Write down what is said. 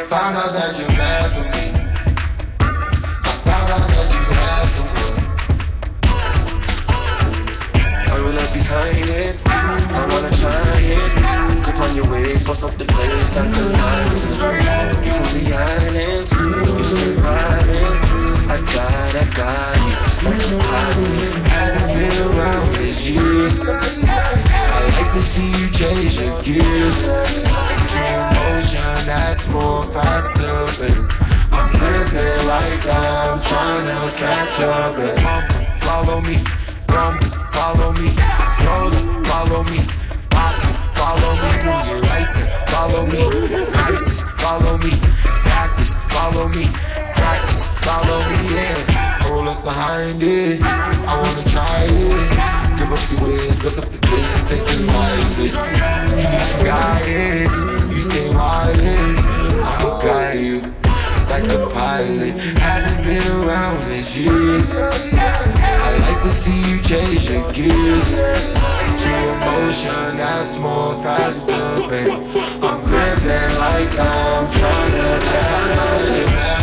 Found out that you're mad for me. I found out that you had someone. I will left behind it. I wanna try it. Grip on your waist, bust up the place, tantalize it. You from the islands, you stay riding. I got you, like a pilot. Haven't been around this year. I like to see you change your gears. True emotion, that's more faster, babe. I'm gripping like I'm trying to catch up, babe. Follow me, rumble, follow me, roll up, follow me, box, follow me, move you right there, follow me, ISIS, follow me, practice, follow me, practice, follow me, yeah. Roll up behind it, I wanna try it. Give up the ways, bust up the place, take it easy. You need some guidance, you stay wildin'. I'ma guide you like a pilot. Haven't been around this year. I like to see you change your gears. True emotion, that's more faster, babe. I'm gripping like I'm trying to catch up.